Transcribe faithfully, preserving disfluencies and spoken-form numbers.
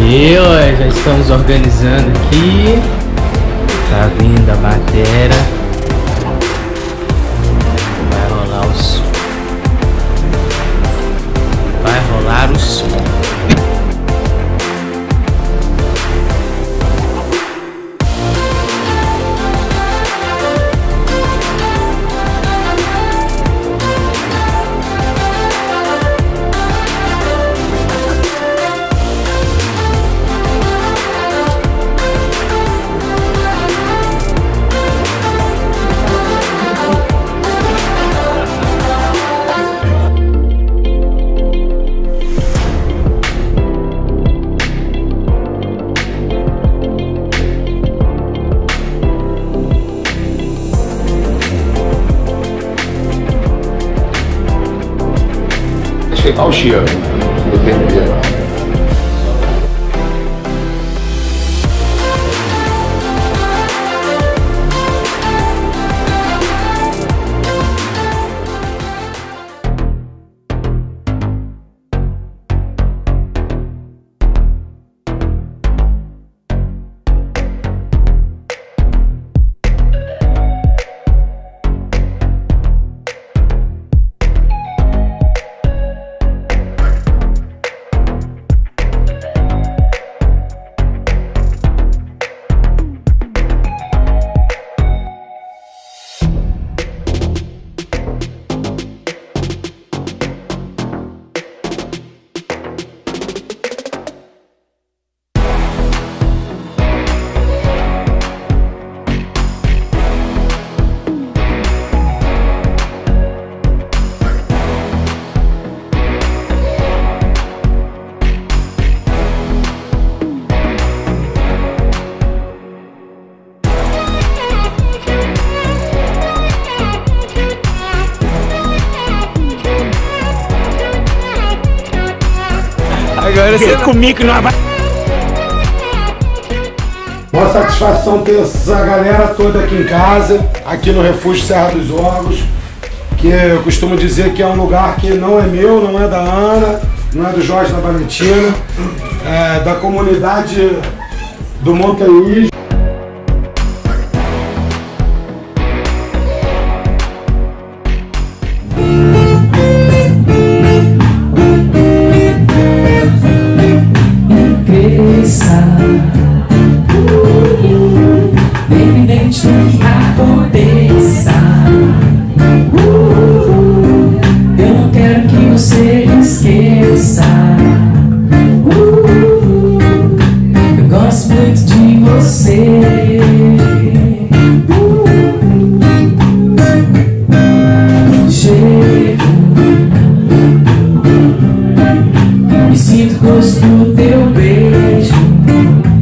Aí, ó, já estamos organizando aqui. Tá vindo a batera. Vai rolar o som. Vai rolar o som. Respeitar o cheiro do tempero. Agora você comigo não vai. Uma satisfação ter essa galera toda aqui em casa, aqui no Refúgio Serra dos Órgãos, que eu costumo dizer que é um lugar que não é meu, não é da Ana, não é do Jorge, da Valentina, é da comunidade do Montanhismo. Independente do que aconteça, uh, eu não quero que você esqueça. Uh, eu gosto muito de você. Uh, chego e sinto o gosto do teu beijo.